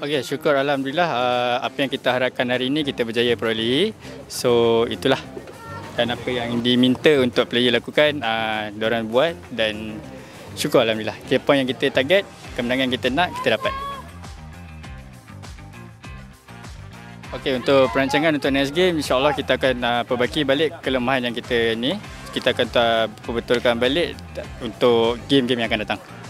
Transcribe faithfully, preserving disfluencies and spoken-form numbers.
Okey, syukur Alhamdulillah uh, apa yang kita harapkan hari ini kita berjaya perolehi. So itulah, dan apa yang diminta untuk player lakukan, uh, diorang buat, dan syukur Alhamdulillah. Kira point yang kita target, kemenangan kita nak, kita dapat. Okey, untuk perancangan untuk next game, insyaAllah kita akan uh, perbaiki balik kelemahan yang kita ni. Kita akan uh, perbetulkan balik untuk game-game yang akan datang.